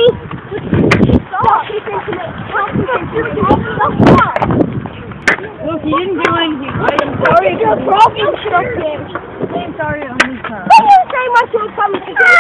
Look, he didn't do anything. I'm sorry, you're broken, instructions. I'm sorry on his time. What are you saying? What you were coming to do?